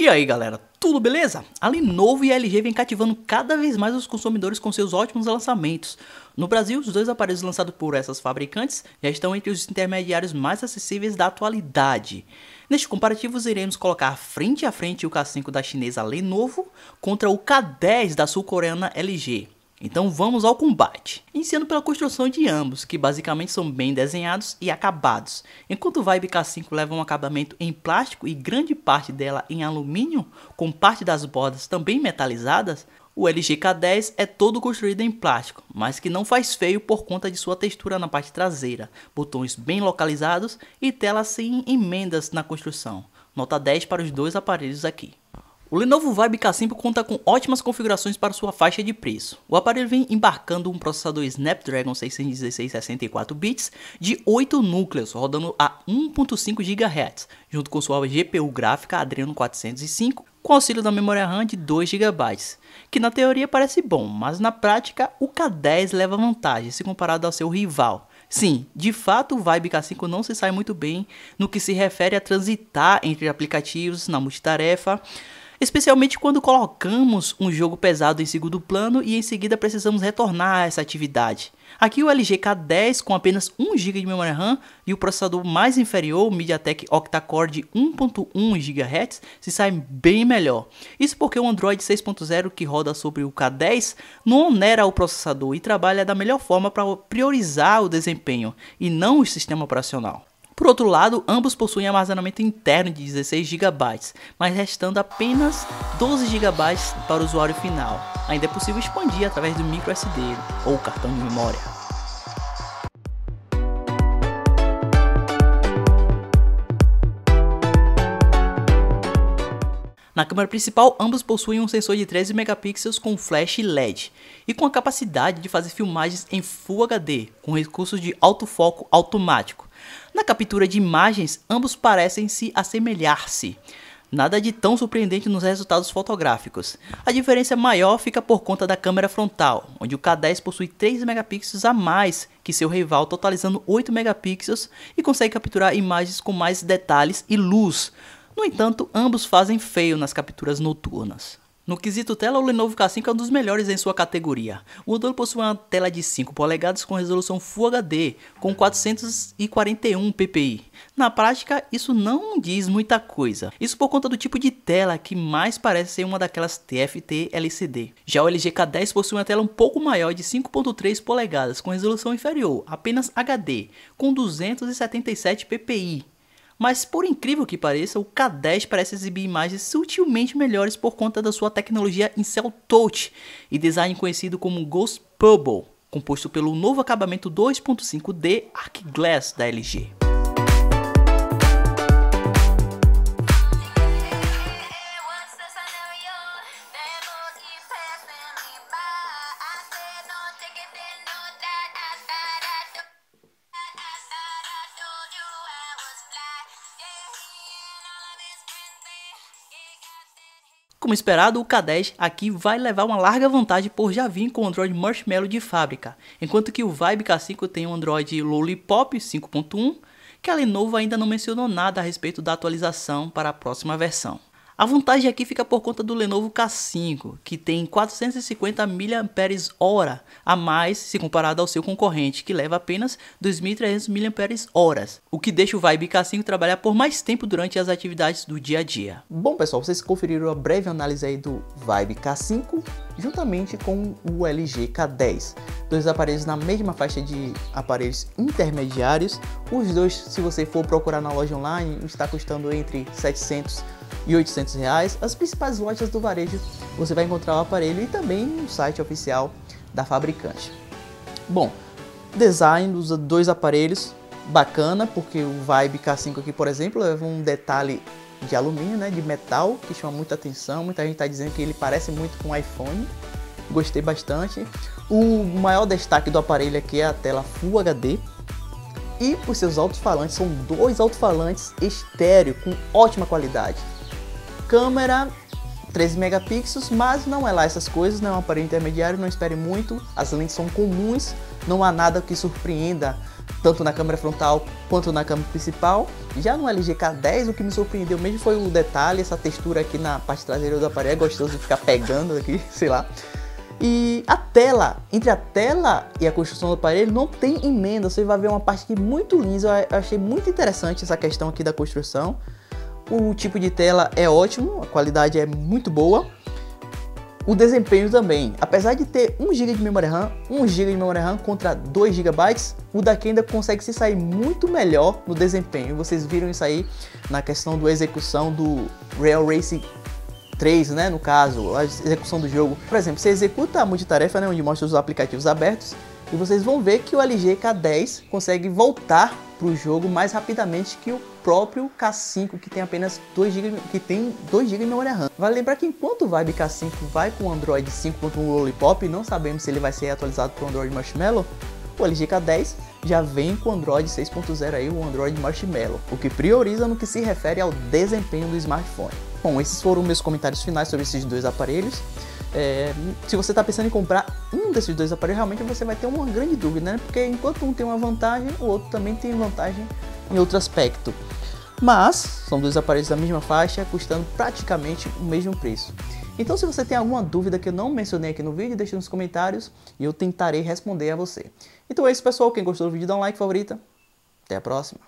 aí galera, tudo beleza? A Lenovo e a LG vem cativando cada vez mais os consumidores com seus ótimos lançamentos. No Brasil, os dois aparelhos lançados por essas fabricantes já estão entre os intermediários mais acessíveis da atualidade. Neste comparativo, iremos colocar frente a frente o K5 da chinesa Lenovo contra o K10 da sul-coreana LG. Então vamos ao combate, iniciando pela construção de ambos, que basicamente são bem desenhados e acabados. Enquanto o Vibe K5 leva um acabamento em plástico e grande parte dela em alumínio, com parte das bordas também metalizadas, o LG K10 é todo construído em plástico, mas que não faz feio por conta de sua textura na parte traseira, botões bem localizados e tela sem emendas na construção. Nota 10 para os dois aparelhos aqui. O Lenovo Vibe K5 conta com ótimas configurações para sua faixa de preço. O aparelho vem embarcando um processador Snapdragon 616 64 bits de 8 núcleos, rodando a 1.5 GHz, junto com sua GPU gráfica Adreno 405, com auxílio da memória RAM de 2 GB, que na teoria parece bom, mas na prática o K10 leva vantagem se comparado ao seu rival. Sim, de fato o Vibe K5 não se sai muito bem no que se refere a transitar entre aplicativos na multitarefa, especialmente quando colocamos um jogo pesado em segundo plano e em seguida precisamos retornar a essa atividade. Aqui o LG K10 com apenas 1 GB de memória RAM e o processador mais inferior, o MediaTek Octa-Core de 1.1 GHz, se sai bem melhor. Isso porque o Android 6.0 que roda sobre o K10 não onera o processador e trabalha da melhor forma para priorizar o desempenho e não o sistema operacional. Por outro lado, ambos possuem armazenamento interno de 16 GB, mas restando apenas 12 GB para o usuário final. Ainda é possível expandir através do microSD ou cartão de memória. Na câmera principal, ambos possuem um sensor de 13 megapixels com flash LED e com a capacidade de fazer filmagens em Full HD, com recursos de autofoco automático. Na captura de imagens, ambos parecem se assemelhar-se. Nada de tão surpreendente nos resultados fotográficos. A diferença maior fica por conta da câmera frontal, onde o K10 possui 3 megapixels a mais que seu rival, totalizando 8 megapixels e consegue capturar imagens com mais detalhes e luz. No entanto, ambos fazem feio nas capturas noturnas. No quesito tela, o Lenovo K5 é um dos melhores em sua categoria. O modelo possui uma tela de 5 polegadas com resolução Full HD, com 441 ppi. Na prática, isso não diz muita coisa. Isso por conta do tipo de tela, que mais parece ser uma daquelas TFT LCD. Já o LG K10 possui uma tela um pouco maior de 5.3 polegadas, com resolução inferior, apenas HD, com 277 ppi. Mas por incrível que pareça, o K10 parece exibir imagens sutilmente melhores por conta da sua tecnologia Incel Touch e design conhecido como Ghost Pebble, composto pelo novo acabamento 2.5D Arc Glass da LG. Como esperado, o K10 aqui vai levar uma larga vantagem por já vir com o Android Marshmallow de fábrica, enquanto que o Vibe K5 tem o Android Lollipop 5.1, que a Lenovo ainda não mencionou nada a respeito da atualização para a próxima versão. A vantagem aqui fica por conta do Lenovo K5, que tem 450 mAh a mais se comparado ao seu concorrente, que leva apenas 2.300 mAh, o que deixa o Vibe K5 trabalhar por mais tempo durante as atividades do dia a dia. Bom pessoal, vocês conferiram a breve análise aí do Vibe K5 juntamente com o LG K10, dois aparelhos na mesma faixa de aparelhos intermediários. Os dois, se você for procurar na loja online, está custando entre 700 e 800 reais. As principais lojas do varejo você vai encontrar o aparelho e também no site oficial da fabricante. Bom, design dos dois aparelhos bacana, porque o Vibe K5 aqui, por exemplo, leva um detalhe de alumínio, né, de metal, que chama muita atenção. Muita gente está dizendo que ele parece muito com o iPhone. Gostei bastante. O maior destaque do aparelho aqui é a tela Full HD. E os seus alto-falantes são dois alto-falantes estéreo com ótima qualidade. Câmera 13 megapixels, mas não é lá essas coisas, não é um aparelho intermediário, não espere muito. As lentes são comuns, não há nada que surpreenda tanto na câmera frontal quanto na câmera principal. Já no LG K10, o que me surpreendeu mesmo foi o detalhe, essa textura aqui na parte traseira do aparelho, é gostoso de ficar pegando aqui, sei lá. E a tela, entre a tela e a construção do aparelho não tem emenda, você vai ver uma parte aqui muito lisa. Eu achei muito interessante essa questão aqui da construção. O tipo de tela é ótimo, a qualidade é muito boa. O desempenho também, apesar de ter 1 GB de memória RAM, 1 GB de memória RAM contra 2 GB, o daqui ainda consegue se sair muito melhor no desempenho. Vocês viram isso aí na questão da execução do Real Racing 3, né, no caso, a execução do jogo. Por exemplo, você executa a multitarefa, né, onde mostra os aplicativos abertos, e vocês vão ver que o LG K10 consegue voltar para o jogo mais rapidamente que o próprio K5, que tem apenas 2 GB, de memória RAM. Vale lembrar que enquanto o Vibe K5 vai com o Android 5.1 Lollipop, não sabemos se ele vai ser atualizado para o Android Marshmallow, o LG K10 já vem com o Android 6.0 aí, o Android Marshmallow, o que prioriza no que se refere ao desempenho do smartphone. Bom, esses foram meus comentários finais sobre esses dois aparelhos. Se você está pensando em comprar um desses dois aparelhos, realmente você vai ter uma grande dúvida, né? Porque enquanto um tem uma vantagem, o outro também tem vantagem em outro aspecto. Mas são dois aparelhos da mesma faixa, custando praticamente o mesmo preço. Então, se você tem alguma dúvida que eu não mencionei aqui no vídeo, deixe nos comentários e eu tentarei responder a você. Então é isso, pessoal. Quem gostou do vídeo, dá um like, favorita. Até a próxima.